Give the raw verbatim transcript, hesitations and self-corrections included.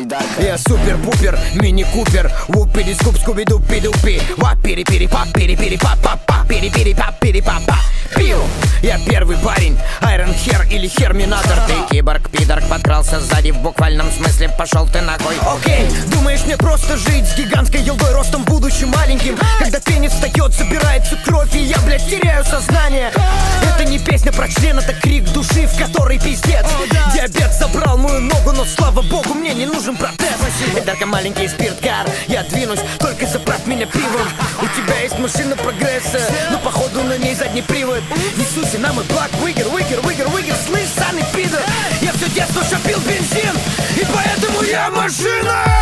мудак. Я супер-пупер, мини-купер, вуп-пери-скуп, скуби-дуп-пи-дупи, вап-пери-пери-пап-пери-пери-пап-пап, пери-пери-пап-пери-пап-пап. Пиу! Я первый парень, Айрон Хер или Херминатор. Ты киборг, пидорг, подкрался сзади, в буквальном смысле пошел ты нахуй. Окей, думаешь мне просто жить с гигантской елдой, ростом будучи маленьким? Когда пенис встает, собирается кровь, и я, блядь, теряю сознание. Это не песня про член, это крик души, в которой пиздец. Диабет забрал мою ногу, но слава богу, мне не нужен протез. Только маленький спирткар, я двинусь, только заправь меня пивом. У тебя есть машина прогресса, но походу на ней задний привод. Несусь на мой блок, выгер, выгер, выгер, выгер, слышь, саный пидор. Я все детство шопил бензин, и поэтому я машина.